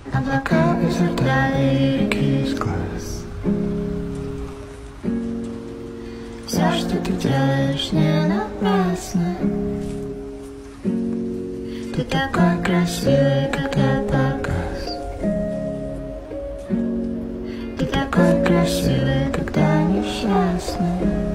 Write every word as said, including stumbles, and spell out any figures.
Облака из рта и реки из глаз. Все, что ты делаешь, не напрасно. Ты такой красивый, когда погас. Ты такой красивый, когда несчастный.